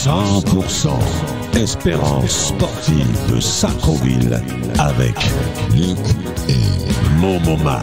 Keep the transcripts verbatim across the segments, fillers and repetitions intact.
cent pour cent Espérance sportive de Sartrouville avec Luc et Momomad.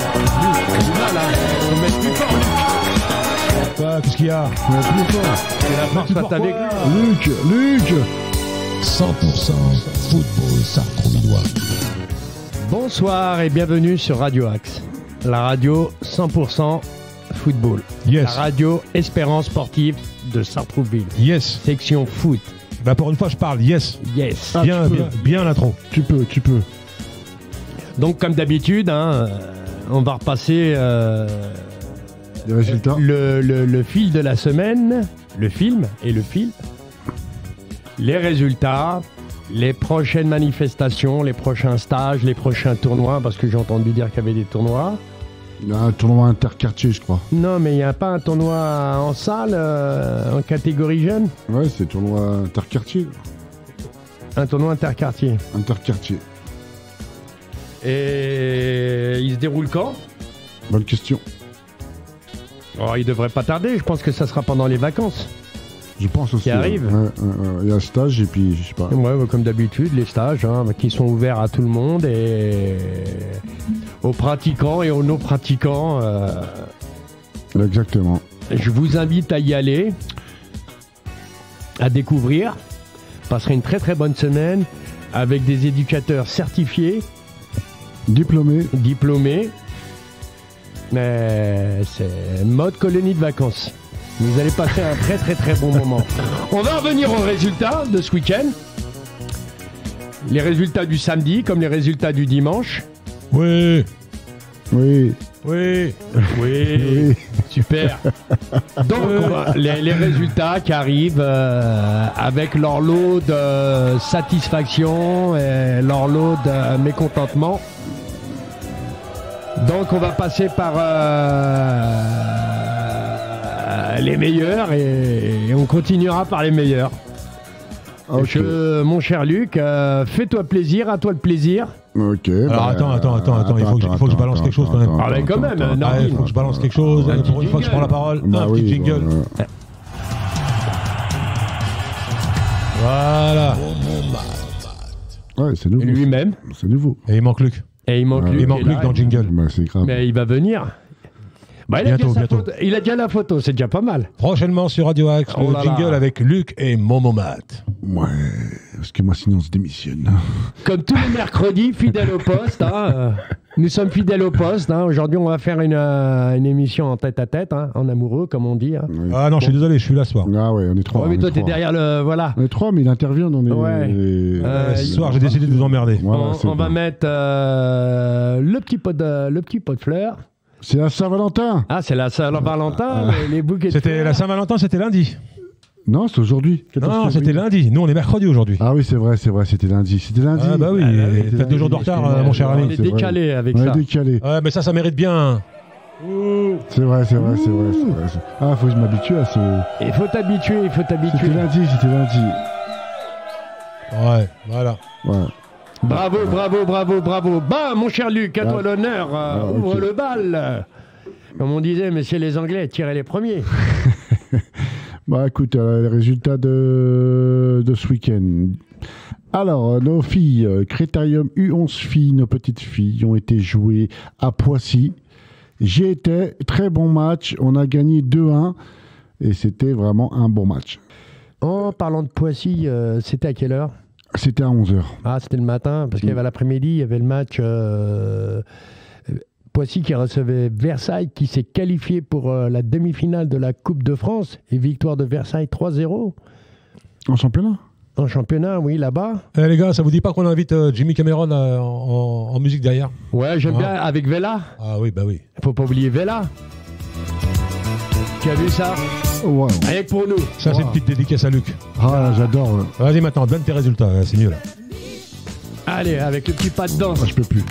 Quoi, qu'est-ce qu'il y a? Plus fort. C'est la force passe avec Luc, Luc. cent pour cent football sartrouvillois. Bonsoir et bienvenue sur Radio Axe, la radio cent pour cent football. Yes. La radio Espérance sportive de Sartrouville. Yes. Section foot. Bah pour une fois je parle, yes. Yes. Ah, bien, bien, bien l'intro. Tu peux, tu peux. Donc comme d'habitude, hein, on va repasser euh, Les résultats. le, le, le fil de la semaine, le film et le fil, les résultats, les prochaines manifestations, les prochains stages, les prochains tournois, parce que j'ai entendu dire qu'il y avait des tournois. Il y a un tournoi interquartier, je crois. Non, mais il n'y a pas un tournoi en salle, euh, en catégorie jeune? Ouais, c'est tournoi interquartier. Un tournoi interquartier. Interquartier. Et il se déroule quand? Bonne question. Oh, il devrait pas tarder, je pense que ça sera pendant les vacances. Je pense aussi. Qui arrive. Ouais, ouais, ouais. Il y a un stage et puis, je sais pas. Ouais, ouais, comme d'habitude, les stages hein, qui sont ouverts à tout le monde et aux pratiquants et aux non-pratiquants. Euh, Exactement. je vous invite à y aller, à découvrir. Passerez une très très bonne semaine avec des éducateurs certifiés, Diplômé. diplômés. Mais c'est mode colonie de vacances. Vous allez passer un très très très bon moment. On va revenir aux résultats de ce week-end. Les résultats du samedi comme les résultats du dimanche. Oui. Oui. Oui. Oui, Oui. super. Donc on va- les, les résultats qui arrivent euh, avec leur lot de satisfaction et leur lot de mécontentement. Donc on va passer par euh, les meilleurs et, et on continuera par les meilleurs. Ok. Je- mon cher Luc, euh, fais-toi plaisir, à toi le plaisir. Ok. Alors bah, attends, attends, attends, attends, il faut que je- il faut que je balance quelque chose quand même. Ah, mais quand même, attends, non. Ah, il faut que je balance quelque chose. Un petit Pour une fois que je prends la parole, Bah un oui, petit jingle. bah, Voilà. ouais, c'est nouveau. Lui-même. C'est nouveau. Et il manque Luc. Et il manque Ouais. Luc. Il manque qui est Luc là. dans le jingle. Bah, c'est grave. Mais il va venir. Bah, il, a Bientôt, déjà sa bientôt. photo. Il a déjà la photo, c'est déjà pas mal. Prochainement sur Radio Axe, Oh le là jingle là. avec Luc et Momomad. Ouais. Parce que moi, sinon, on se démissionne. Comme tous les mercredis, fidèle au poste. Hein, euh, nous sommes fidèles au poste. Hein. Aujourd'hui, on va faire une, euh, une émission en tête à tête, hein, en amoureux, comme on dit. Hein. Ouais. Ah non, je suis désolé, je suis là ce soir. Ah ouais, on est trois. Ouais, mais on toi, est t'es trois. derrière le. Voilà. On est trois, mais il intervient dans les. Ouais. les- Euh, ce il- soir, j'ai décidé de vous emmerder. Voilà, on c'est on va bon. mettre euh, le, petit pot de, le petit pot de fleurs. C'est la Saint-Valentin. Ah, c'est la Saint-Valentin, les, les bouquets de C'était fleurs. la Saint-Valentin, c'était lundi. Non, c'est aujourd'hui. Non, c'était lundi. Nous, on est mercredi aujourd'hui. Ah oui, c'est vrai, c'est vrai, c'était lundi. C'était lundi. Ah bah oui, Ah, bah oui, c'était faites deux jours de lundi, retard, excuse-moi. euh, mon cher On ami. est c'est vrai. décalé avec On ça. est décalé. Ouais, mais ça, ça mérite bien. C'est vrai, c'est vrai, c'est vrai, c'est vrai. c'est- Ah, faut que je m'habitue à ce. Il faut t'habituer, il faut t'habituer. C'était lundi, c'était lundi. Ouais, voilà. Ouais. Bravo, bravo, bravo, bravo. Bah, mon cher Luc, à toi Ah. l'honneur. euh, Ah, ok. ouvre le bal. Comme on disait, messieurs les Anglais, tirez les premiers. Bah écoute, euh, les résultats de, de ce week-end. Alors, euh, nos filles, euh, Critérium U onze filles, nos petites filles, ont été jouées à Poissy. J'y étais, très bon match. On a gagné deux un et c'était vraiment un bon match. En parlant de Poissy, euh, c'était à quelle heure? C'était à onze heures. Ah, c'était le matin, parce qu'il y avait l'après-midi, il y avait le match euh, Poissy qui recevait Versailles, qui s'est qualifié pour euh, la demi-finale de la Coupe de France, et victoire de Versailles trois zéro. En championnat? En championnat, oui, là-bas. Eh, les gars, ça vous dit pas qu'on invite euh, Jimmy Cameron euh, en, en musique derrière? Ouais, j'aime Ah. bien, avec Vela. Ah oui, bah oui. Faut pas oublier Vela. Tu as vu ça? Ouais. Rien que pour nous. Ça, c'est une petite dédicace à Luc. Ah, j'adore. euh. Vas-y, maintenant, donne tes résultats, euh, c'est mieux là. Allez, avec le petit pas de danse. Ah, je peux plus.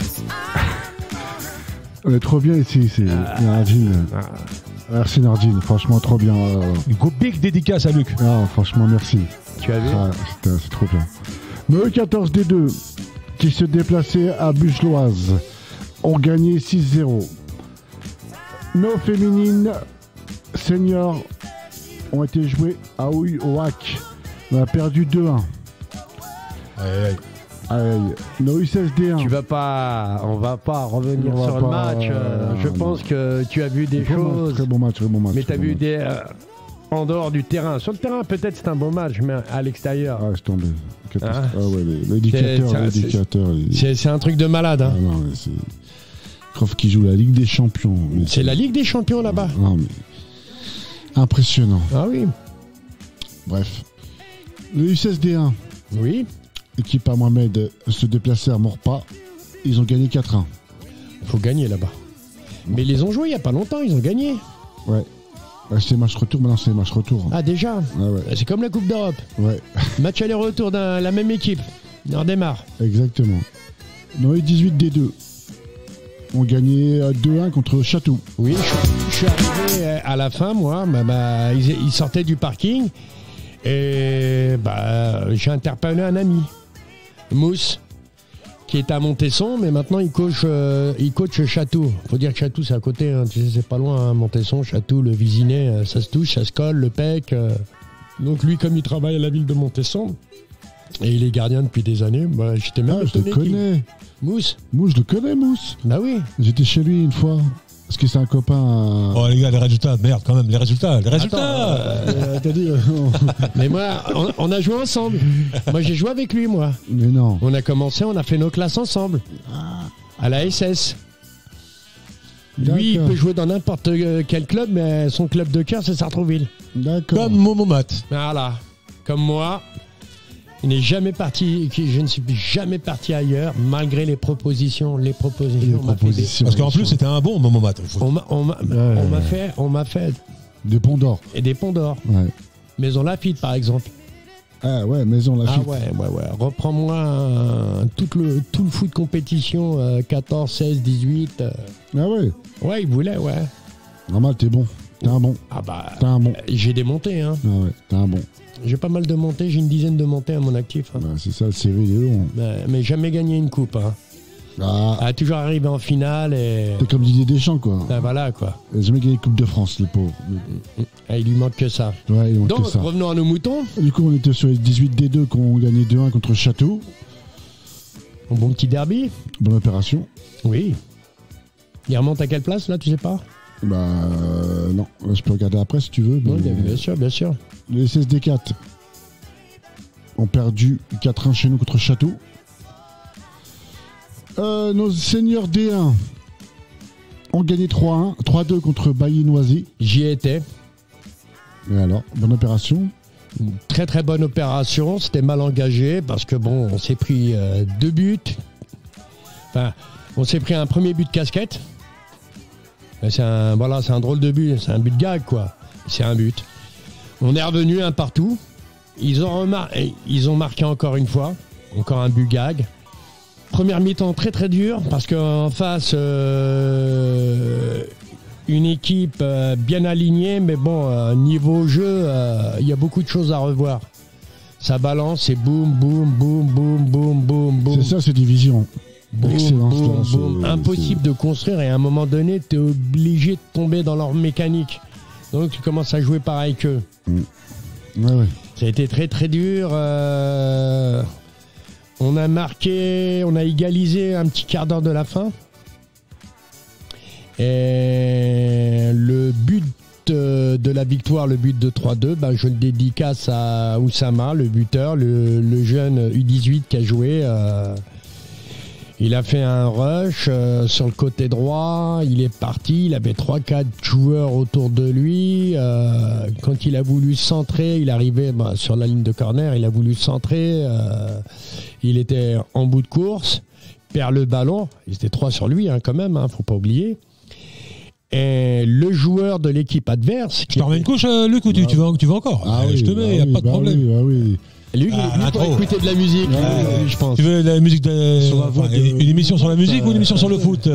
On est trop bien ici, c'est Nardine. Merci Nardine, franchement trop bien. euh. Une go- big dédicace à Luc. Ah, franchement merci. Tu as vu? Ah, c'était- c'est trop bien. Nos quatorze D deux qui se déplaçaient à Bucheloise ont gagné six zéro. Nos féminines seniors ont été jouées à Houille au Hac On a perdu deux un. Aïe, aïe. Aïe. Nos U S D un. Tu vas pas, on va pas revenir On va sur pas, le match. euh, euh, je non. pense que tu as vu des Très bon match, choses, Très bon match, très bon match. mais très tu as bon vu match. des euh, en dehors du terrain. Sur le terrain, peut-être c'est un beau match, mais à l'extérieur, Ah, je tombe. Hein Ah ouais, l'éducateur, C'est- c'est- l'éducateur. il- c'est c'est un truc de malade. Hein. Ah non, mais c'est. Croft qui joue la Ligue des Champions. Mais C'est la Ligue des Champions là-bas. Non, mais. Impressionnant. Ah oui, Bref. Le U S D un, oui. équipe à Mohamed, se déplaçait à Morpa. Ils ont gagné quatre un. Faut gagner là-bas. Mais ils les ont joués il y a pas longtemps, ils ont gagné. Ouais. Ouais, c'est match retour, maintenant c'est match retour. Ah déjà, Ah ouais. c'est comme la Coupe d'Europe. Ouais, Match aller-retour de la même équipe. On redémarre. exactement. Dans les dix-huit D deux, on gagnait deux un contre Château. Oui, je, je suis arrivé à la fin, moi. Bah, bah, ils, ils sortaient du parking et bah, j'ai interpellé un ami, Mousse, qui est à Montesson, mais maintenant il coach, euh, il coach Château. Faut dire que Château c'est à côté, hein, tu sais, c'est pas loin, hein, Montesson, Château, le Visinet, euh, ça se touche, ça se colle, le Pec. euh. Donc lui, comme il travaille à la ville de Montesson et il est gardien depuis des années, bah, j'étais même Ah, je le étonné qu'il- connais. Mousse, Mousse, je le connais, Mousse. bah oui. J'étais chez lui une fois. Parce que c'est un copain. euh, Oh les gars, les résultats, merde quand même, les résultats, les résultats. euh, T'as dit. euh, Mais moi, on, on a joué ensemble. Moi, j'ai joué avec lui, moi. Mais non. On a commencé, on a fait nos classes ensemble. À la S S. Lui, il D'accord. peut jouer dans n'importe quel club, mais son club de cœur, c'est Sartrouville. D'accord. Comme Momomat. Voilà. Comme moi, il n'est jamais parti, je ne suis jamais parti ailleurs, malgré les propositions. Les propositions. Les on m'a fait des- propositions. Parce qu'en plus, c'était un bon Momomat. On m'a on m'a- Ouais. on m'a fait, on m'a fait Des ponts d'or. des ponts d'or. Ouais. Maison Lafitte, par exemple. Ah ouais, maison la Ah ouais, ouais, ouais. Reprends-moi euh, tout, le, tout le foot compétition, euh, quatorze, seize, dix-huit. euh. Ah ouais. Ouais, il voulait, ouais. Normal, t'es bon. T'es un bon. Ah bah, T'es un bon. j'ai des montées, hein. Ah ouais, t'es un bon. J'ai pas mal de montées, j'ai une dizaine de montées à mon actif. Hein. Bah, c'est ça, le C V, il est long. Mais, mais jamais gagné une coupe. Hein. Ah, Ah, toujours arrivé en finale et. t'es comme Didier Deschamps, quoi. Ben voilà, quoi. Il a jamais gagné Coupe de France, le pauvre. Ah, il lui manque que ça. Ouais, il manque Donc, que ça. revenons à nos moutons. Du coup, on était sur les dix-huit D deux qu'on gagnait deux un contre Château. Un bon petit derby. Bonne opération. Oui. Il remonte à quelle place, là, tu sais pas? Bah, euh, non. Je peux regarder après si tu veux. Non, mais- bien sûr, bien sûr. Les S S D quatre ont perdu quatre un chez nous contre Château. Euh, nos seniors D un ont gagné trois un, trois deux contre Bailly-Noisy. J'y étais. Et alors, bonne opération. Une très très bonne opération, c'était mal engagé parce que bon, on s'est pris euh, deux buts. Enfin, on s'est pris un premier but de casquette. Mais C'est un, voilà, c'est un drôle de but, c'est un but de gag quoi. C'est un but. On est revenu un partout. Ils ont, remar- ils ont marqué encore une fois, encore un but gag. Première mi-temps très très dur parce qu'en face, euh, une équipe euh, bien alignée, mais bon, euh, niveau jeu, euh, il y a beaucoup de choses à revoir. Ça balance, c'est boum, boum, boum, boum, boum, boum, boum. C'est ça, cette division. Boum, Excellence, boum, là, c'est- boum. Impossible de construire et à un moment donné, tu es obligé de tomber dans leur mécanique. Donc tu commences à jouer pareil qu'eux. Ouais, ouais. Ça a été très très dur. euh, On a marqué, on a égalisé un petit quart d'heure de la fin. Et le but euh, de la victoire, le but de trois deux, ben je le dédicace à Oussama, le buteur, le, le jeune U dix-huit qui a joué. euh, Il a fait un rush euh, sur le côté droit, il est parti, il avait trois quatre joueurs autour de lui. euh, quand il a voulu centrer, il arrivait bah, sur la ligne de corner, il a voulu centrer, euh, il était en bout de course, perd le ballon, il était trois sur lui hein, quand même, hein, faut pas oublier. Et le joueur de l'équipe adverse... Je te remets une couche, euh, Luc, ou tu, tu, veux, tu veux encore Ah Allez, oui, Je te bah mets, y a oui, pas de bah problème. oui, bah oui. Lui, Ah, lui, l'intro. pour écouter de la musique, lui, Ouais. lui, je pense. Tu veux la musique de... Sur la voix enfin, de- Une émission sur la musique ou une émission sur le foot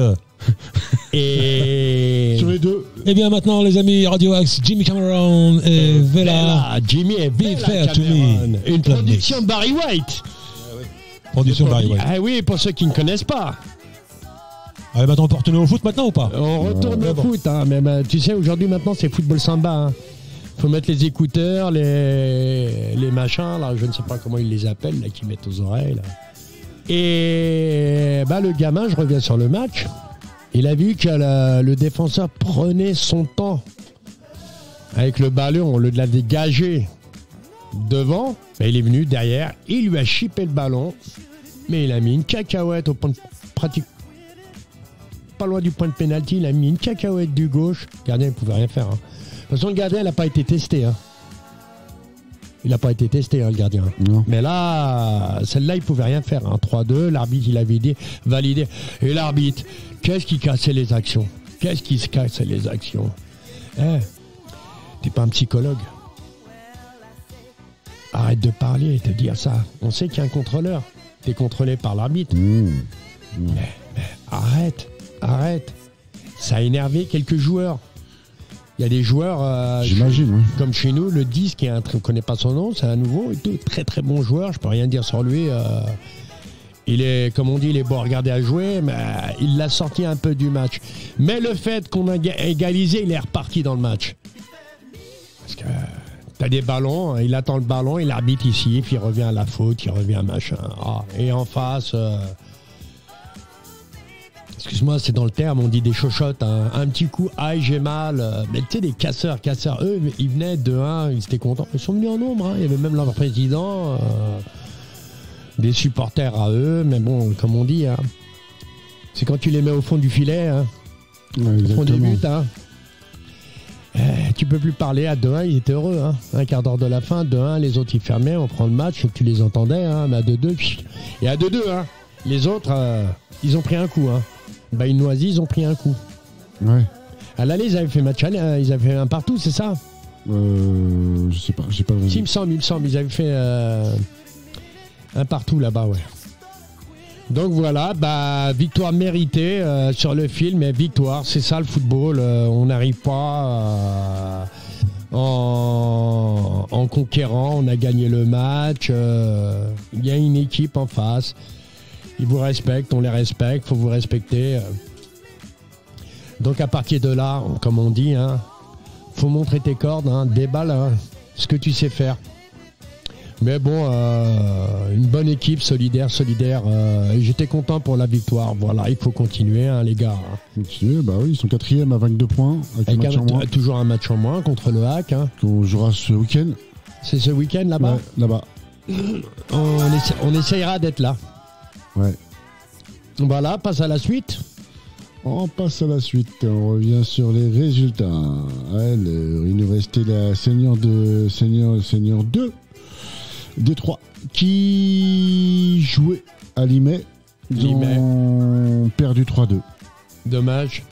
Et... Sur les deux. Eh bien maintenant les amis, Radio Axe, Jimmy Cameron et Vela. Vela, Jimmy et Be Vela fair to Cameron. me. Une Club production Mix. de Barry White. Production Barry White. Ah oui, pour ceux qui ne connaissent pas. Allez, maintenant on peut retourner au foot maintenant ou pas? On retourne Ouais, au bon. foot, hein, mais bah, tu sais, aujourd'hui maintenant c'est football samba. Hein. faut mettre les écouteurs, les, les machins, là, je ne sais pas comment ils les appellent, là, qui mettent aux oreilles. Là. Et bah, le gamin, je reviens sur le match, il a vu que la, le défenseur prenait son temps avec le ballon, au lieu de la dégager devant, bah, il est venu derrière, il lui a chippé le ballon, mais il a mis une cacahuète au point de pratique. Pas loin du point de pénalty, il a mis une cacahuète du gauche. Le gardien ne pouvait rien faire. Hein. De toute façon, le gardien n'a pas été testé. Hein. Il n'a pas été testé, hein, le gardien. Non. Mais là, celle-là, il ne pouvait rien faire. Hein. trois deux, l'arbitre, il avait dit, validé. Et l'arbitre, qu'est-ce qui cassait les actions? Qu'est-ce qui se cassait les actions? Eh, t'es pas un psychologue. Arrête de parler et te dire ça. On sait qu'il y a un contrôleur. T'es contrôlé par l'arbitre. Mmh. Mmh. Mais, mais arrête. Arrête. Ça a énervé quelques joueurs. Il y a des joueurs, euh, j'imagine, oui. Comme chez nous, le dix, qui est un, on ne connaît pas son nom, c'est un nouveau, et très très bon joueur, je peux rien dire sur lui. Euh, il est, comme on dit, il est beau à regarder à jouer, mais euh, il l'a sorti un peu du match. Mais le fait qu'on a égalisé, il est reparti dans le match. Parce que tu as des ballons, il attend le ballon, il arbitre ici, puis il revient à la faute, il revient à machin. Ah, et en face... Euh, excuse-moi, c'est dans le terme, on dit des chochottes, hein. Un petit coup, aïe, j'ai mal. Mais tu sais, des casseurs, casseurs, eux, ils venaient de un, ils étaient contents. Ils sont venus en nombre, hein. Il y avait même leur président, euh, des supporters à eux, mais bon, comme on dit, hein, c'est quand tu les mets au fond du filet, hein, Ouais, au fond du exactement. but, hein. Eh, tu peux plus parler. À deux un, ils étaient heureux, hein. Un quart d'heure de la fin, deux un, les autres ils fermaient, on prend le match, tu les entendais, hein, mais à deux deux, et à deux deux, hein, les autres, euh, ils ont pris un coup, hein. Bah, une Noisy, ils ont pris un coup. Ouais. À l'aller, ils avaient fait match aller, hein, ils avaient fait un partout, c'est ça? Euh, je sais pas, j'ai pas Si, il me semble, il me semble, ils avaient fait euh, un partout là-bas, ouais. Donc voilà, bah, victoire méritée euh, sur le film, mais victoire, c'est ça le football. Euh, on n'arrive pas euh, en, en conquérant, on a gagné le match. Euh, il y a une équipe en face. Ils vous respectent, on les respecte, faut vous respecter. Donc à partir de là, comme on dit, hein, faut montrer tes cordes, hein, déballe hein, ce que tu sais faire. Mais bon, euh, une bonne équipe, solidaire, solidaire. Euh, et j'étais content pour la victoire. Voilà, il faut continuer, hein, les gars. Continuer, bah oui, ils sont quatrième à vingt-deux points, avec, Avec un match un- en moins, toujours un match en moins contre le Hack. Hein. qu'on jouera ce week-end. C'est ce week-end là-bas. Ouais, là-bas. On, essa- on essayera d'être là. Ouais. Voilà, passe à la suite. On passe à la suite, on revient sur les résultats. Ouais, le- il nous restait la Seigneur de Seigneur, Seigneur deux des trois qui jouait à Limay. Ils Limay. ont perdu trois deux. Dommage.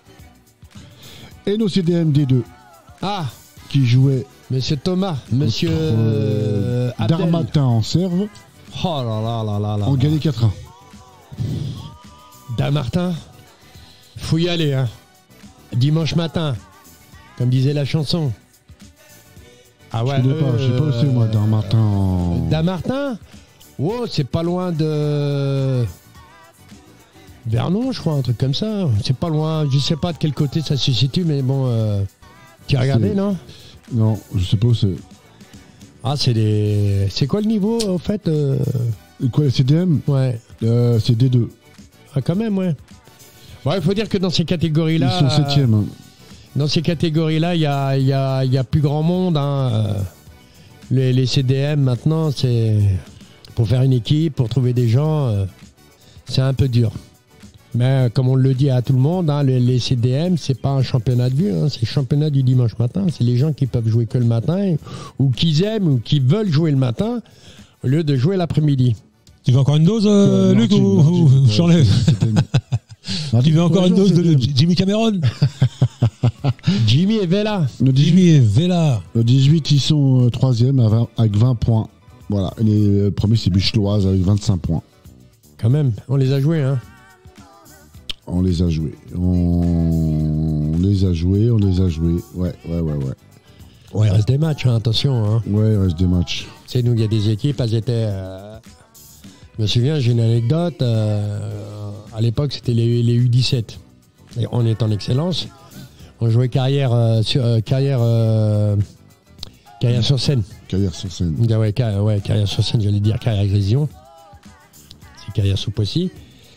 Et nos C D M D deux Ah, qui jouaient monsieur Thomas, monsieur contre, euh, Abdel. Darmatin en Serve Oh là là là là là. ont gagné quatre un. Damartin, faut y aller, hein. Dimanche matin, comme disait la chanson. Ah Je connais pas, je sais pas où c'est moi, Darmatin en... Damartin, oh, c'est pas loin de Vernon, je crois, un truc comme ça. C'est pas loin, je sais pas de quel côté ça se situe, mais bon, euh... tu as regardé, C'est- non? Non, je sais pas où c'est. Ah, c'est des. C'est quoi le niveau, au fait euh... Quoi, le C D M Ouais. euh, C'est D deux. Ah, quand même, ouais. Ouais, il faut dire que dans ces catégories-là. Ils sont septième. hein. Dans ces catégories-là, il y a, il y a- il y a plus grand monde. Hein. Euh, Les, les C D M, maintenant, c'est. Pour faire une équipe, pour trouver des gens, euh, c'est un peu dur. Mais euh, comme on le dit à tout le monde, hein, les, les C D M, c'est pas un championnat de vue, hein, c'est le championnat du dimanche matin. C'est les gens qui peuvent jouer que le matin, ou qui aiment, ou qui veulent jouer le matin, au lieu de jouer l'après-midi. Tu veux encore une dose, euh, Euh, Luc, Martin, ou, Martin, ou ouais, j'enlève? c'était- Tu veux encore une dose de Jimmy Cameron? Jimmy et Vela. Le dix-huit, Jimmy et Vela. le dix-huit, ils sont euh, troisième à vingt avec vingt points. Voilà. Et les euh, premiers, c'est Bucheloise avec vingt-cinq points. Quand même, on les a joués, hein. On les a joués. On... on les a joués, on les a joués. Ouais, ouais, ouais, ouais. Ouais, il reste des matchs, hein, attention. Hein. Ouais, il reste des matchs. C'est nous, il y a des équipes, elles étaient. euh, Je me souviens, j'ai une anecdote. euh, À l'époque, c'était les, les U dix-sept. Et on est en excellence. On jouait carrière, euh, sur, euh, carrière euh, Carrière-sur-Seine. Carrière-sur-Seine. Ah ouais, car- ouais, Carrière-sur-Seine, j'allais dire Carrière-Grésillon. C'est Carrière-sous-Poissy.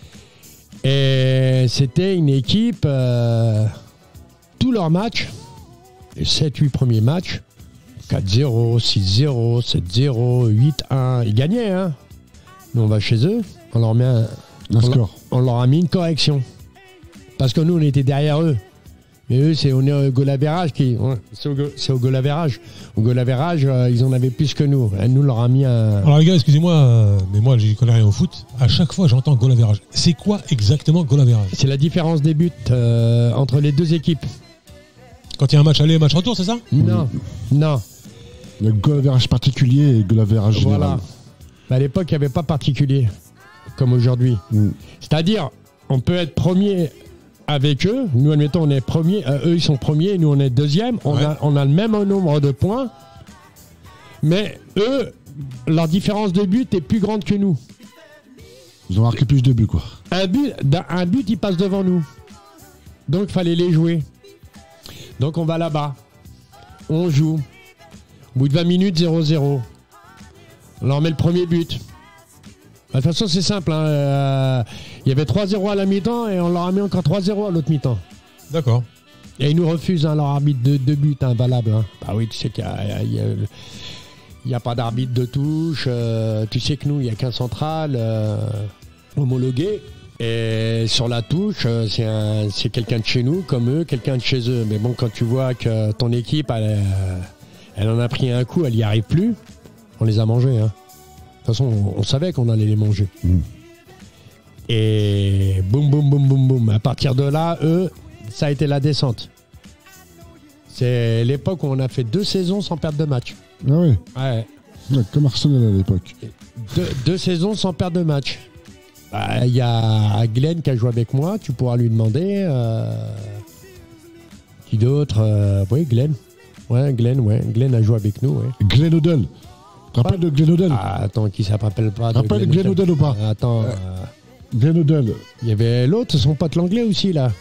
Et c'était une équipe, euh, tous leurs matchs, les sept huit premiers matchs, quatre zéro, six zéro, sept zéro, huit un, ils gagnaient, hein. Nous, on va chez eux, on leur met un, Un on leur- score. on leur a mis une correction. Parce que nous, on était derrière eux. Mais eux, c'est, on est au goal average qui. Ouais, c'est, au, go- c'est au goal average. Au goal average, euh, ils en avaient plus que nous. Et nous, on leur a mis un. Alors les gars, excusez-moi, euh, mais moi j'y connais rien au foot. À chaque fois j'entends goal average. C'est quoi exactement goal average? C'est la différence des buts euh, entre les deux équipes. Quand il y a un match aller et un match retour, c'est ça? Non, non. Le goal average particulier et goal average général. Voilà. À l'époque, il n'y avait pas particulier, comme aujourd'hui. Mm. C'est-à-dire, on peut être premier avec eux. Nous, admettons, on est premier. euh, eux, ils sont premiers. Nous, on est deuxième. On, Ouais. a, on a le même nombre de points. Mais eux, leur différence de but est plus grande que nous. Ils ont marqué plus de buts, quoi. Un but, d'un- un but, il passe devant nous. Donc, il fallait les jouer. Donc, on va là-bas. On joue. Au bout de vingt minutes, zéro zéro. On leur met le premier but. De toute façon, c'est simple. hein, euh, Il y avait trois zéro à la mi-temps et on leur a mis encore trois zéro à l'autre mi-temps. D'accord. Et ils nous refusent hein, leur arbitre de deux buts invalables. Hein. Bah oui, tu sais qu'il y a, il y a- il y a pas d'arbitre de touche. euh, tu sais que nous, il n'y a qu'un central euh, homologué. Et sur la touche, euh, c'est, un- c'est quelqu'un de chez nous, comme eux, quelqu'un de chez eux. Mais bon, quand tu vois que ton équipe, elle, euh, elle en a pris un coup, elle n'y arrive plus, on les a mangés. Hein. De toute façon, on, on savait qu'on allait les manger. Mm. Et boum, boum, boum, boum, boum. À partir de là, eux, ça a été la descente. C'est l'époque où on a fait deux saisons sans perdre de match. Ah ouais. Ouais. Ouais, comme Arsenal à l'époque. Deux, deux saisons sans perdre de match. Bah, il y a Glenn qui a joué avec moi, tu pourras lui demander. euh, Qui d'autre euh, Oui, Glenn. Ouais, Glenn, ouais. Glenn a joué avec nous, ouais. Glenn O'Dell. Tu te rappelles de Glenn O'Dell Ah, attends, qui ça ne rappelle pas de Rappelle Glenn O'Dell ou pas Attends, Euh. euh, Glenn O'Dell. il y avait l'autre, son pote l'anglais aussi, là.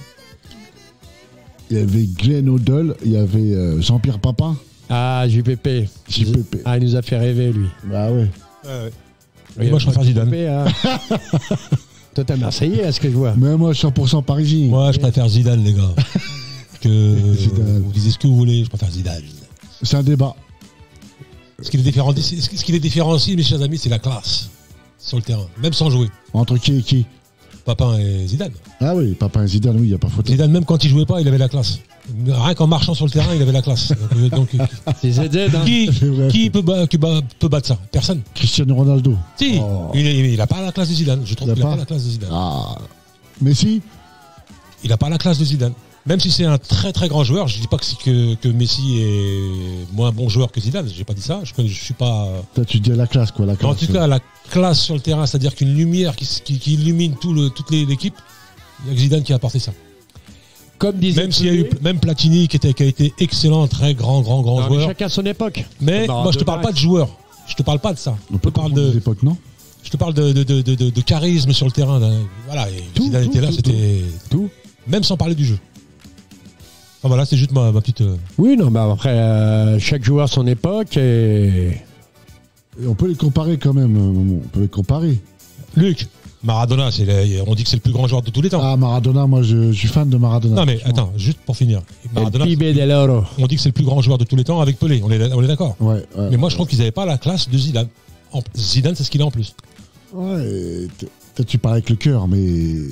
Il y avait Glenn O'Dell, il y avait euh, Jean-Pierre Papin. Ah, J P P. J P P. Ah, il nous a fait rêver, lui. Bah ouais. Et moi je préfère Zidane. J P P, hein. Toi, t'es Marseillais, à ce que je vois. Mais moi, cent pour cent parisien. Moi je préfère Zidane les gars. Que Zidane. vous disiez ce que vous voulez, je préfère Zidane. C'est un débat. Ce qui les différencie, ce qui les différencie, mes chers amis, c'est la classe sur le terrain, même sans jouer. Entre qui et qui Papin et Zidane. Ah oui, Papin et Zidane, oui, il n'y a pas photo. Zidane, même quand il jouait pas, il avait la classe. Rien qu'en marchant sur le terrain, il avait la classe. Donc, donc, C'est Z Z, hein. qui, C'est vrai. qui peut, ba- qui ba- peut battre ça? Personne. Cristiano Ronaldo. Si, Oh. il n'a pas la classe de Zidane. Je trouve Il a qu'il n'a pas pas la classe de Zidane. Ah. Messi Il n'a pas la classe de Zidane. Même si c'est un très très grand joueur, je ne dis pas que, c'est que, que Messi est moins bon joueur que Zidane. J'ai pas dit ça. Je ne suis pas. Toi, tu dis la classe, quoi, la Mais classe. en tout cas, la classe sur le terrain, c'est-à-dire qu'une lumière qui, qui, qui illumine tout le, toute les- l'équipe, il n'y a que Zidane qui a apporté ça. Comme disait Même s'il y a eu Pelé, même Platini qui, était, qui a été excellent, très grand, grand, grand non, mais joueur. chacun son époque. Mais Bah, moi, je te de parle base. pas de joueur. Je te parle pas de ça. On Je peut te parle parler de, de l'époque, non je te parle de, de, de, de, de- de charisme sur le terrain. d'un- Voilà, et Tout, Zidane tout, était là, tout, c'était tout. même sans parler du jeu. Enfin, voilà, c'est juste ma, ma petite. euh, Oui, non, bah après, euh, chaque joueur son époque et. Et on peut les comparer quand même. euh, Momo. On peut les comparer. Luc, Maradona, c'est le- on dit que c'est le plus grand joueur de tous les temps. Ah, Maradona, moi, je, je suis fan de Maradona. non mais franchement. attends, juste pour finir. Maradona, El Pibe de l'Oro. on dit que c'est le plus grand joueur de tous les temps avec Pelé. On est, on est d'accord. Ouais, ouais. Mais moi, je trouve qu'ils n'avaient pas la classe de Zidane. En- Zidane, c'est ce qu'il a en plus. Ouais, et t- peut-être tu parles avec le cœur, mais.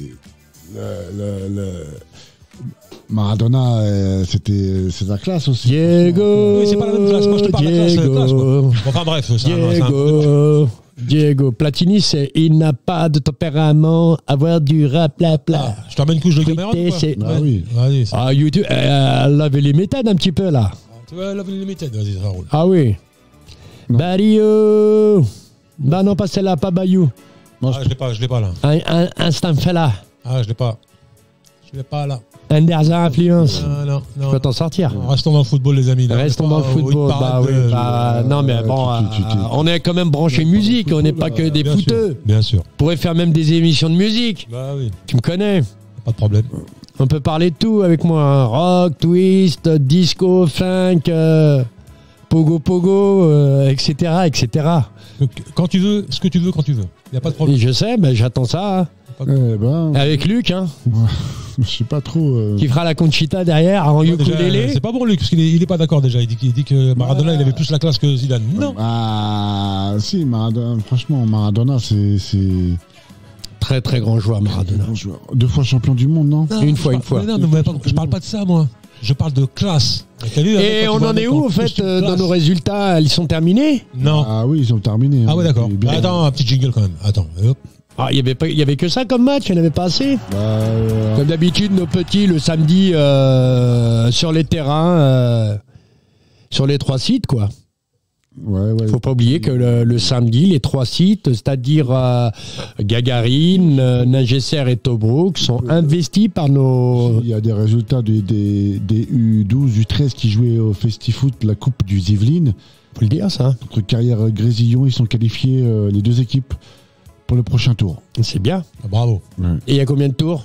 Le, le, le- Maradona, euh, c'était c'est la classe aussi. Diego. Oui, c'est pas la même classe. Moi, je te parle de la classe, Diego. classe, quoi. Enfin bref, c'est un- c'est un- Diego. Diego. Platini, c'est il n'a pas de tempérament, avoir du rap, la, Ah, pla. je te ramène une couche de Cameron ou quoi? c'est- Ah oui. Vas-y, ça. Ah, YouTube, euh, Love Limited un petit peu là. Tu vois, Love Unlimited, vas-y, ça roule. Ah oui. Non. Barrio. Bah non, pas celle-là, pas Bayou. Non, Ah, je l'ai pas, je l'ai pas là. Un, un, un Stamfella. Ah, je l'ai pas. Je l'ai pas là. Un Derza Influence. Non, non, Tu non. peux t'en sortir. Restons dans le football, les amis. là. Restons On dans est le pas au football. hit Bah parade oui, de- bah, non, mais euh, bon, tu- tu- tu- tu- euh, on est quand même branché Ouais, musique, on n'est pas que des Bien footeux. sûr, bien sûr. On pourrait faire même des émissions de musique. Bah oui, Tu me connais. pas de problème. On peut parler de tout avec moi. hein. Rock, twist, disco, funk, euh, Pogo Pogo, euh, et cetera, et cetera. Donc, quand tu veux, ce que tu veux, quand tu veux. Il n'y a pas de Et problème. je sais, ben, j'attends ça. Hein. Eh ben, Avec Luc, hein, je sais pas trop. euh, qui fera la Conchita derrière en Ouais, déjà, ukulélé. c'est pas pour lui, parce qu'il est, il est pas d'accord déjà. Il dit, il dit que Maradona, il avait plus la classe que Zidane. Non. Ah, si, Maradona, franchement, Maradona, c'est. c'est... Très très grand joueur, Maradona. Bon joueur. Deux fois champion du monde, non, Non, Une je fois, parle- une fois. mais Non, mais moi, pas- je parle pas de ça, moi. Je parle de classe. T'as vu, Et quand on tu vois en un est mec où, en en fait, costume euh, dans classe nos résultats? Ils sont terminés? Non. Ah oui, ils ont terminé. Ah hein. ouais, d'accord. Et bien- Attends, un petit jingle quand même. Attends. Hop. Ah, il y avait pas, il y avait que ça comme match, il n'y en avait pas assez. Bah, euh, Comme d'habitude, nos petits, le samedi, euh, sur les terrains, euh, sur les trois sites, quoi. ouais, ouais. Faut pas oublier que le, le samedi, les trois sites, c'est-à-dire euh, Gagarine, euh, Ningesser et Tobruk, sont investis par nos... Il y a des résultats des, des, des U douze, U treize qui jouaient au Festifoot, la Coupe du Yvelines. Faut le dire, ça. Contre Carrière Grésillon, ils sont qualifiés, euh, les deux équipes, pour le prochain tour. C'est bien. Ah, bravo. Et il y a combien de tours?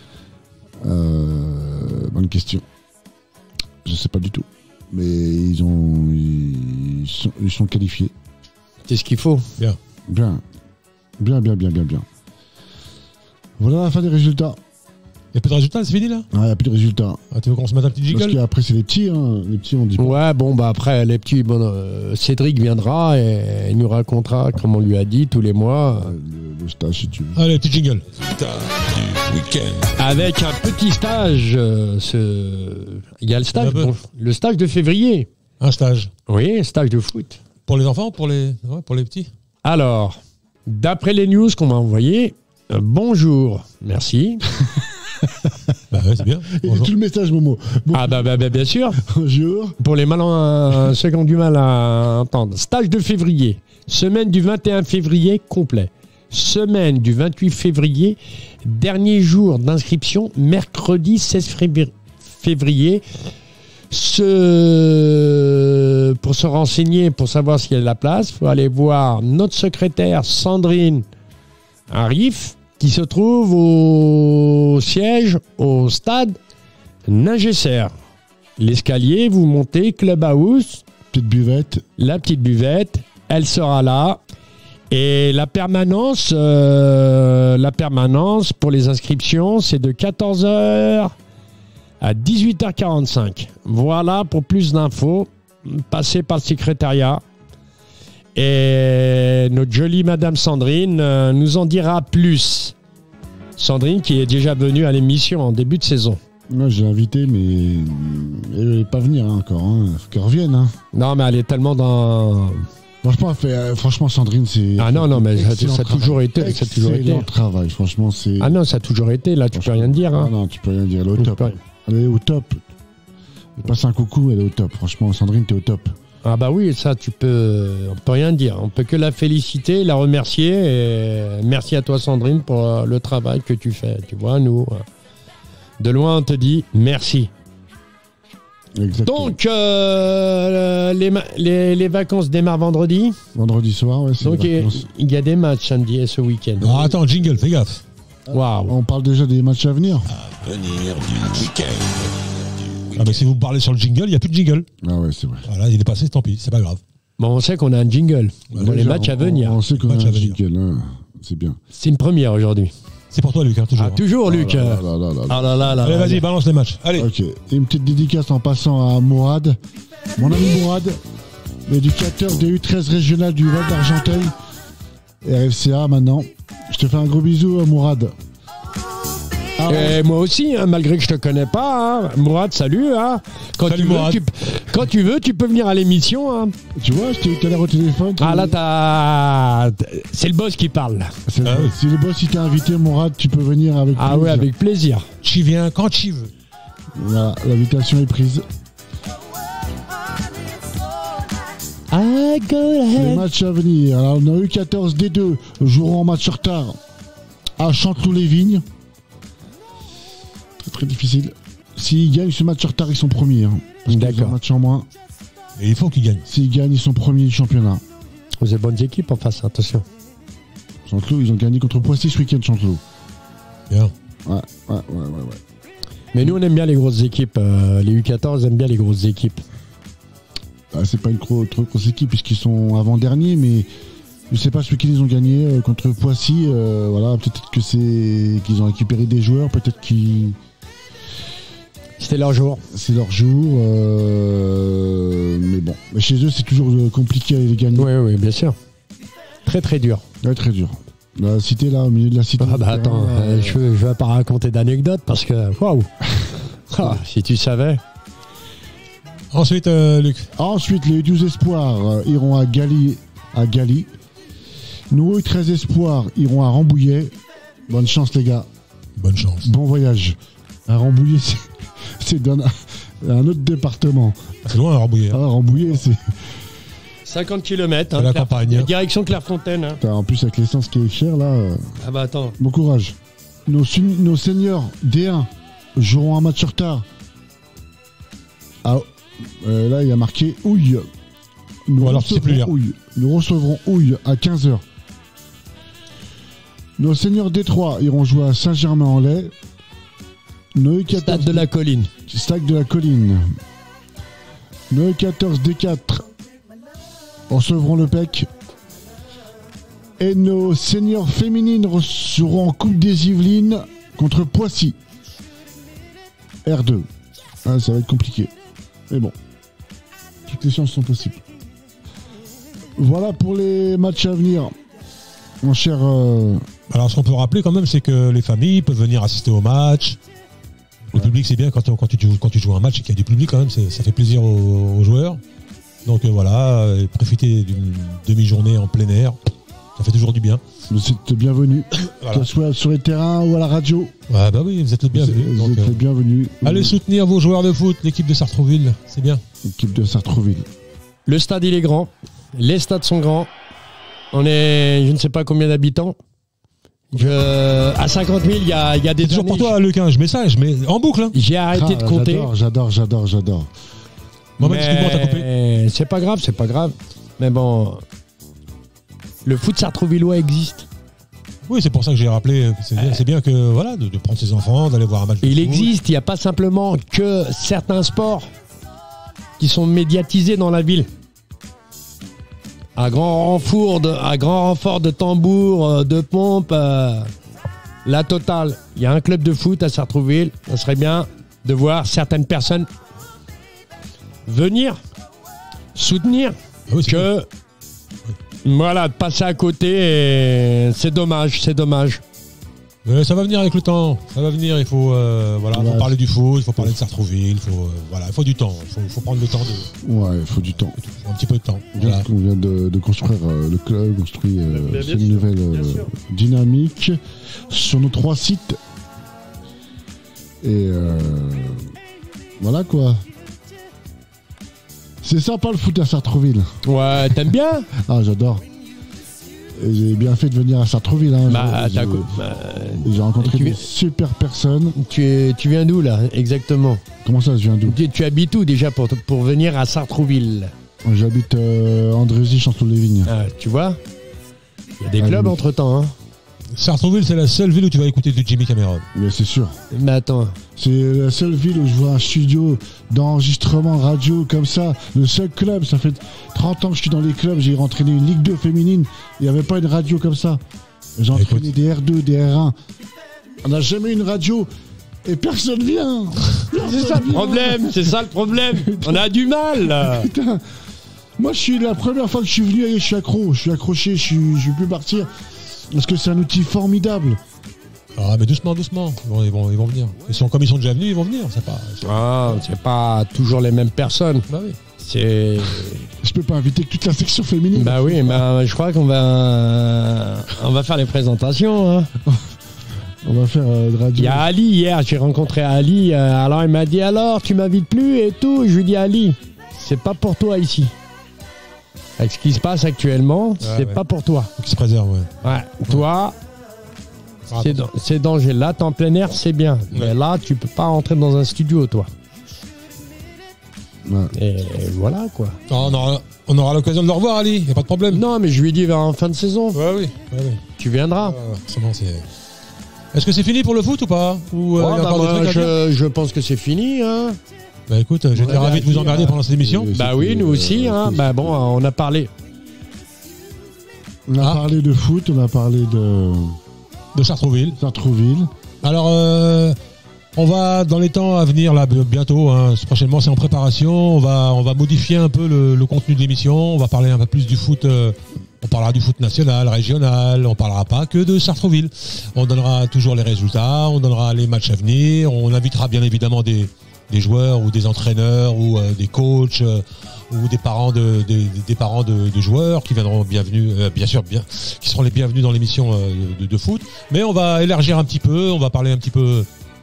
Euh, bonne question. Je sais pas du tout. Mais ils ont ils sont, ils sont qualifiés. C'est ce qu'il faut. Bien. Bien, bien, bien, bien, bien. Voilà la fin des résultats. Il n'y a plus de résultats, c'est fini là Il n'y a plus de résultats. ah, Tu veux qu'on se mette un petit Parce jingle qu'après, c'est les petits. Hein. Les petits, on dit pas. Ouais, bon, bah après, les petits, bon, euh, Cédric viendra et il nous racontera, comme on lui a dit, tous les mois, Euh, Le, le stage, si tu veux. Allez, petit jingle. Résultat du week-end. avec un petit stage. euh, ce... Il y a le stage, Un peu. bon, le stage de février. Un stage. Oui, stage de foot. Pour les enfants, pour les, ouais, pour les petits. Alors, d'après les news qu'on m'a envoyées, euh, bonjour, merci. Bah ouais, c'est bien. Et Bonjour. tout le message, Momo. Bon, Ah bah, bah, bah, bien sûr, bonjour. pour les malins, ceux qui ont du mal à entendre. Stage de février, semaine du vingt et un février complet. Semaine du vingt-huit février, dernier jour d'inscription, mercredi seize février. Ce... Pour se renseigner, pour savoir s'il y a de la place, il faut aller voir notre secrétaire Sandrine Arif, qui se trouve au siège, au stade Ningesser. L'escalier, vous montez, Clubhouse, Petite buvette. la petite buvette, elle sera là. Et la permanence, euh, la permanence pour les inscriptions, c'est de quatorze heures à dix-huit heures quarante-cinq. Voilà, pour plus d'infos, passez par le secrétariat. Et notre jolie Madame Sandrine euh, nous en dira plus. Sandrine qui est déjà venue à l'émission en début de saison. Moi, j'ai invité, mais elle n'est pas venir hein, encore. Il faut qu'elle revienne. Hein. Non, mais elle est tellement dans... Franchement, elle fait, euh, franchement, Sandrine, c'est. Ah non, non, mais ça, excellent ça a travail. toujours été. Ça a toujours été. Excellent travail, franchement, c'est. Ah non, ça a toujours été. Là, tu peux rien dire. Ah Hein. non, tu peux rien dire. Elle est au Tu top. peux rien. Elle est au top. Elle passe un coucou, elle est au top. Franchement, Sandrine, t'es au top. Ah bah oui, ça, tu peux... On peut rien dire. On peut que la féliciter, la remercier. Et merci à toi, Sandrine, pour euh, le travail que tu fais. Tu vois, nous, euh, de loin, on te dit merci. Exactement. Donc, euh, les, ma- les, les vacances démarrent vendredi. Vendredi soir, ouais, c'est Donc, les il vacances. il y a des matchs samedi et ce week-end. Ah, attends, jingle, fais gaffe. Waouh. On parle déjà des matchs à venir. Venir du week-end. Ah, mais si vous parlez sur le jingle, il n'y a plus de jingle. Ah ouais, c'est vrai. Voilà, il est passé, tant pis, c'est pas grave. Bon, on sait qu'on a un jingle pour les Déjà, matchs à on- venir. On sait qu'on a Matchs à un venir. jingle, hein. C'est bien. C'est une première aujourd'hui. C'est pour toi, Luc, hein, toujours. Ah, hein. toujours, Luc. Oh là euh, là là là là. Ah là là là. Allez, là. vas-y, balance les matchs. Allez. Ok. Et une petite dédicace en passant à Mourad. Mon ami Mourad, l'éducateur des U treize régionales du Val d'Argenteuil. R F C A maintenant. Je te fais un gros bisou, Mourad. Ah, Et moi aussi, hein, malgré que je te connais pas, hein. Mourad, salut. Hein. Quand, Salut, tu veux, Mourad. tu, quand tu veux, tu peux venir à l'émission. Hein. tu vois, je t'ai eu tout à l'heure au téléphone. Ah là, t'as... c'est le boss qui parle. C'est- Ah oui. Si le boss il t'a invité, Mourad, tu peux venir avec Ah plaisir. ouais, avec plaisir. Tu viens quand tu veux. Voilà, l'invitation est prise. I go Les ahead. matchs à venir. Alors, on a eu quatorze D deux joueront en match en retard à Chanteloup-les-Vignes. Très très difficile. S'ils gagnent ce match en retard, ils sont premiers. Hein, parce qu'ils ont D'accord. un match en moins. Et il faut qu'il gagne. S'ils gagnent, ils sont premiers du championnat. Vous avez bonnes équipes en face, attention. Chanteloup, ils ont gagné contre Poissy ce week-end, Chanteloup. Bien. Ouais, ouais, ouais, ouais. ouais. Mais nous, on aime bien les grosses équipes. euh, les U quatorze aiment bien les grosses équipes. Ah, c'est pas une trop, trop grosse équipe puisqu'ils sont avant-derniers, mais je sais pas ce week-end ils ont gagné euh, contre Poissy. Euh, voilà, peut-être que c'est qu'ils ont récupéré des joueurs, peut-être qu'ils C'était leur jour. c'est leur jour. Euh, mais bon, mais chez eux c'est toujours euh, compliqué à les gagner. Oui, oui, bien sûr. Très très dur. Ouais, très dur. La cité là, au milieu de la cité. Ah bah attends, terrain, euh, je, je vais pas raconter d'anecdotes parce que waouh. Ah, si tu savais. Ensuite, euh, Luc. Ensuite, les douze espoirs euh, iront à Gali. À Gali. Nous, treize espoirs iront à Rambouillet. Bonne chance, les gars. Bonne chance. Bon voyage. À Rambouillet, c'est, c'est dans un, un autre département. C'est loin à Rambouillet. Ah, Hein. Rambouillet, c'est. cinquante kilomètres. C'est la campagne. Direction Clairefontaine. Hein. Putain, en plus, avec l'essence qui est chère, là. euh, Ah bah attends. Bon courage. Nos, sun- nos seniors D un joueront un match sur retard. Ah, euh, là, il y a marqué Houille. Nous Ou alors, tu sais plus lire. Houille. Nous recevrons Houille à quinze heures. Nos seniors D trois iront jouer à Saint-Germain-en-Laye. Nos quatorze Stade de la colline. Stade de la colline. Nos quatorze D quatre recevront le P E C. Et nos seniors féminines re- seront en Coupe des Yvelines contre Poissy. R deux. Ah, ça va être compliqué. Mais bon. Toutes les chances sont possibles. Voilà pour les matchs à venir. Mon cher. euh, Alors, ce qu'on peut rappeler quand même, c'est que les familles peuvent venir assister au match. Le Ouais. public, c'est bien quand, tu- quand, tu, joues- quand tu joues un match et qu'il y a du public quand même, c'est- ça fait plaisir aux, aux joueurs. Donc euh, voilà, euh, profiter d'une demi-journée en plein air, ça fait toujours du bien. vous êtes bienvenus. Voilà. Que ce soit sur les terrains ou à la radio. Ouais, bah oui, vous êtes les bienvenus. Vous Donc, êtes euh, les bienvenus. allez soutenir vos joueurs de foot, l'équipe de Sartrouville, c'est bien. L'équipe de Sartrouville. Le stade, il est grand. Les stades sont grands. On est, je ne sais pas combien d'habitants. Je, à cinquante mille, il y a, il y a des C'est toujours pour années, toi, Luc, hein, je mets ça, je mets en boucle. Hein. J'ai arrêté Ah, de compter. J'adore, j'adore, j'adore, j'adore. Mohamed, excuse-moi, t'as coupé. Mais c'est pas grave, c'est pas grave. Mais bon, le foot sartrouvillois existe. Oui, c'est pour ça que j'ai rappelé. que C'est bien, c'est bien que voilà, de, de prendre ses enfants, d'aller voir un match de Il foot. existe, il n'y a pas simplement que certains sports qui sont médiatisés dans la ville. À grand renfort de, à grand renfort de tambour, euh, de pompe, euh, la totale. Il y a un club de foot à Sartrouville. Ça serait bien de voir certaines personnes venir soutenir Ah oui, c'est bien. que voilà, de passer à côté. Et c'est dommage, c'est dommage. Mais ça va venir avec le temps. Ça va venir. Il faut, euh, voilà, Ouais. faut parler du foot, il faut parler de Sartrouville. Il faut, euh, voilà, il faut du temps. Il faut, faut prendre le temps de, Ouais, il faut du temps. il faut un petit peu de temps. Bien Voilà. qu'on vient de, de construire euh, le club, construit euh, Bien cette sûr, nouvelle bien euh, sûr. dynamique sur nos trois sites. Et euh, voilà quoi. C'est sympa le foot à Sartrouville. Ouais, t'aimes bien? Ah, j'adore. Et j'ai bien fait de venir à Sartrouville. Hein. Bah, J'ai- t'as j'ai- co- bah, j'ai rencontré tu des viens- super personnes. tu, es- tu viens d'où là, exactement? Comment ça, je viens d'où? Tu, tu habites où déjà pour, pour venir à Sartrouville? J'habite euh, Andrézy, Chanteloup-les-Vignes. Ah, tu vois? Il y a des Ah, clubs oui. entre temps, hein? Sartrouville, c'est la seule ville où tu vas écouter du Jimmy Cameron. Mais c'est sûr. Mais attends, C'est la seule ville où je vois un studio d'enregistrement radio comme ça. Le seul club, ça fait trente ans que je suis dans les clubs. J'ai entraîné une Ligue deux féminine. Il n'y avait pas une radio comme ça. J'ai entraîné Écoute. des R deux, des R un. On n'a jamais eu une radio et personne vient. c'est ça le problème, c'est ça le problème. On a du mal là. Putain. Moi, je suis la première fois que je suis venu, je suis accro. Je suis accroché, je suis, je vais plus partir. Parce que c'est un outil formidable. Ah, mais doucement, doucement. Ils vont, ils vont, ils vont venir. Ils sont, comme ils sont déjà venus, ils vont venir. C'est pas. c'est- Ah, c'est pas toujours les mêmes personnes. Bah oui. C'est. Je peux pas inviter toute la section féminine. Bah oui, bah, je crois qu'on va. On va faire les présentations, hein. On va faire euh, de radio. Il y a Ali hier, j'ai rencontré Ali. euh, alors il m'a dit alors tu m'invites plus et tout. Je lui dis Ali, c'est pas pour toi ici. Avec ce qui se passe actuellement, c'est ouais. pas pour toi. Faut qu'ils se préservent, ouais. Ouais, toi, Ah, c'est, dan- c'est danger. Là, t'es en plein air, c'est bien. Mais Ouais. là, tu peux pas rentrer dans un studio, toi. Ouais. Et voilà quoi. On aura, on aura l'occasion de le revoir, Ali. Y a pas de problème. Non, mais je lui ai dit vers en fin de saison, Ouais, oui. Ouais, oui. tu viendras. Ouais, ouais, forcément, c'est. Est-ce que c'est fini pour le foot ou pas? Ou euh, Ouais, il y a bah, encore moi, des trucs à dire je, je pense que c'est fini. Hein. Bah écoute, j'étais Ouais, ravi de vous emmerder euh, pendant cette émission. euh, Bah c'était, oui, nous aussi. euh, Hein. Bah bon, on a parlé. On a Ah. parlé de foot, on a parlé de De Sartrouville. Sartrouville. Alors, euh, on va dans les temps à venir, là, bientôt, hein, prochainement, c'est en préparation. On va, on va modifier un peu le, le contenu de l'émission. On va parler un peu plus du foot. Euh, on parlera du foot national, régional. On parlera pas que de Sartrouville. On donnera toujours les résultats. On donnera les matchs à venir. On invitera bien évidemment des, des joueurs ou des entraîneurs ou euh, des coachs. Euh, ou des parents de des, des parents de, de joueurs qui viendront bienvenus euh, bien sûr bien qui seront les bienvenus dans l'émission euh, de, de foot, mais on va élargir un petit peu, on va parler un petit peu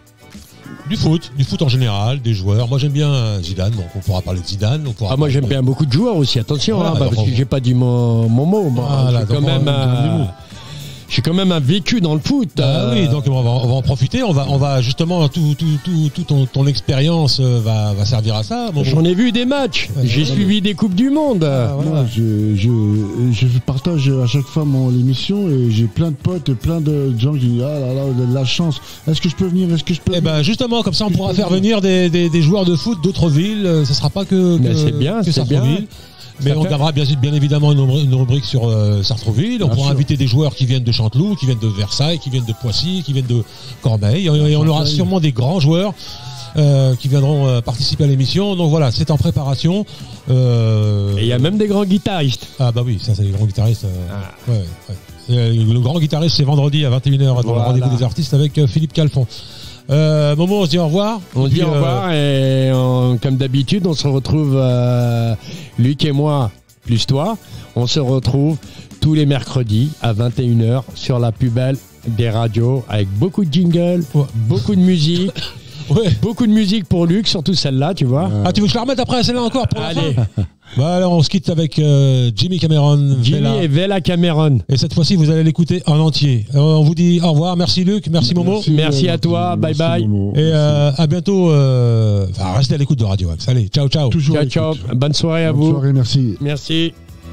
du foot, du foot en général, des joueurs. Moi j'aime bien Zidane, donc on pourra parler de Zidane, on pourra Ah, moi j'aime parler- bien beaucoup de joueurs aussi, attention, Voilà, hein, bah, donc parce on- que j'ai pas dit mon, mon mot. Moi, Voilà, j'ai, quand donc on- même, on- euh, j'ai quand même un vécu dans le foot. Ah euh, oui, donc on va, on va en profiter, on va, on va justement, tout, tout, tout, tout ton, ton expérience euh, va, va servir à ça. Bon, J'en ai vu des matchs, Ouais, j'ai ouais, suivi des Coupes du Monde. Ah, voilà. Moi, je, je, je partage à chaque fois mon l'émission et j'ai plein de potes et plein de gens qui disent ah là là, de la chance. Est-ce que je peux venir? Est-ce que je peux Eh venir ben justement, comme ça on Je pourra peux faire dire. venir des, des, des joueurs de foot d'autres villes. euh, Ce sera pas que, Mais que- c'est bien, que c'est bien. Sartrouville. Mais Ça on fait- gardera bien, bien évidemment une, rubri- une rubrique sur euh, Sartrouville. On Bien pourra sûr. inviter des joueurs qui viennent de Chanteloup, qui viennent de Versailles, qui viennent de Poissy, qui viennent de Corbeil. Et, et on aura Corbeil. sûrement des grands joueurs euh, qui viendront euh, participer à l'émission. Donc voilà, c'est en préparation. Euh, Et il y a même des grands guitaristes. Ah bah oui, ça c'est les grands guitaristes. euh, Ah. ouais, ouais. Euh, Le grand guitariste, c'est vendredi à vingt et une heures dans Voilà. le rendez-vous des artistes avec euh, Philippe Calfon. Euh, Momo, on se dit au revoir. On Et se dit puis, au euh, revoir et on- comme d'habitude, on se retrouve, euh, Luc et moi, plus toi, on se retrouve tous les mercredis à vingt et une heures sur la plus belle des radios avec beaucoup de jingles, Ouais. beaucoup de musique, Ouais. beaucoup de musique pour Luc, surtout celle-là, tu vois. Ah, tu veux que je la remette après celle-là encore pour la Allez, fin Bah alors on se quitte avec euh, Jimmy Cameron. Jimmy Vela. et Vela Cameron. Et cette fois-ci, vous allez l'écouter en entier. Euh, on vous dit au revoir. Merci Luc, merci Momo. Merci à toi, bye bye. Momo. Et euh, à bientôt. euh, Enfin, restez à l'écoute de Radio Axe. Allez, ciao, ciao. Toujours Ciao, à ciao. l'écoute. Bonne soirée à Bonne vous. soirée, merci. Merci.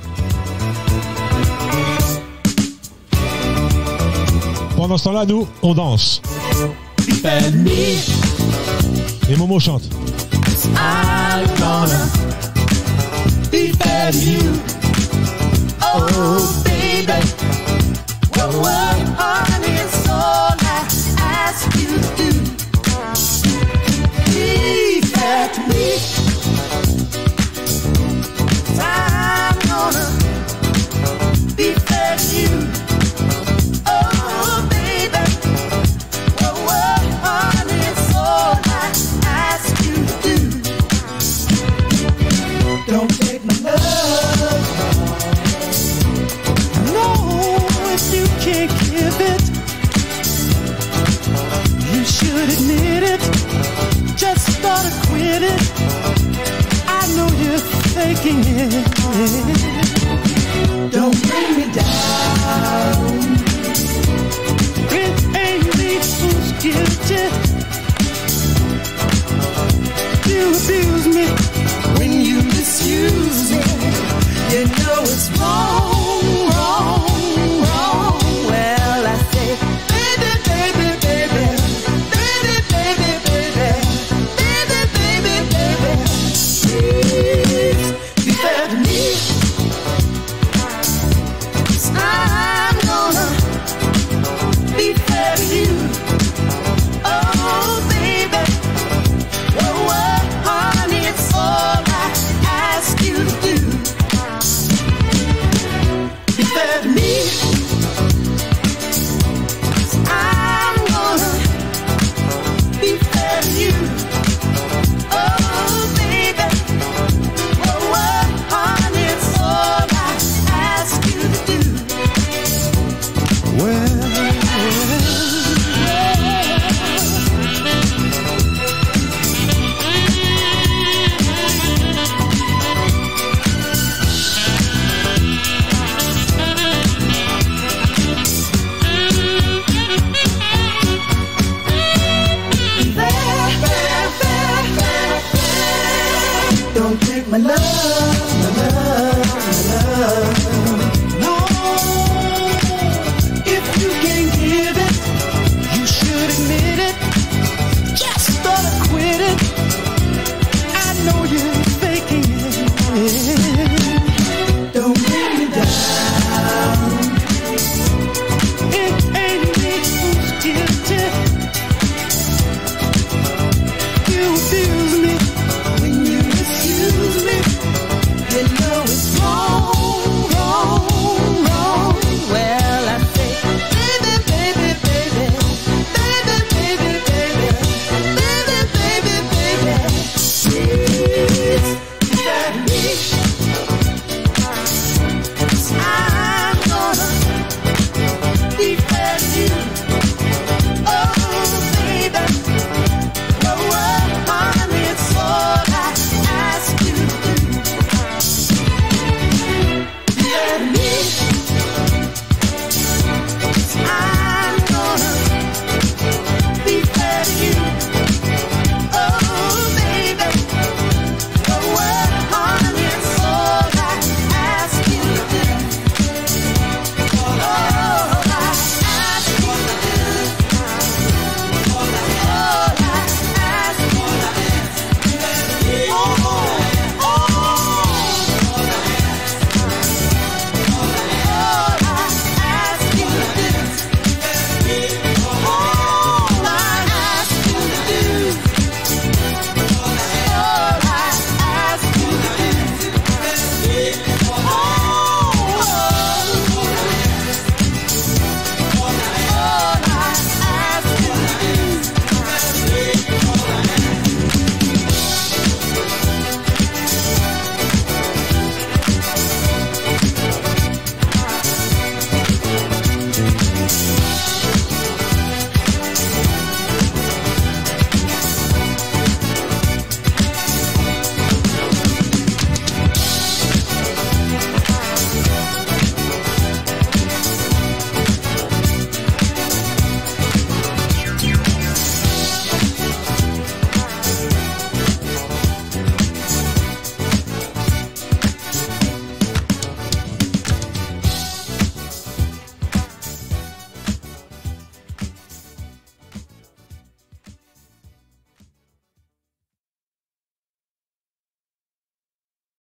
Pendant ce temps-là, nous, on danse. Fed me, Et Momo chante. I'm gonna be fed you. Oh, baby. Well, what honey is all I ask you to do. Be fed me. I'm gonna be fed you. Oh, baby. Well, what honey is all I ask you to do. Don't take my love. No, if you can't give it, you should admit it. Just start to quit it. I know you're faking it. Don't bring me down. It ain't me who's guilty. You abuse me when you misuse me. You know it's wrong, wrong, wrong. Well, I say, baby, baby, baby, baby, baby, baby, baby, baby, baby, please be fair to me. 'Cause I'm gonna be fair to you. Oh, baby. Well, what, honey, it's all I ask you to do. Be fair to me. 'Cause I'm gonna be fair to you. Oh, baby. Well, what, honey, it's all I ask you to do. Well, fair, fair, fair, fair. Don't take my love.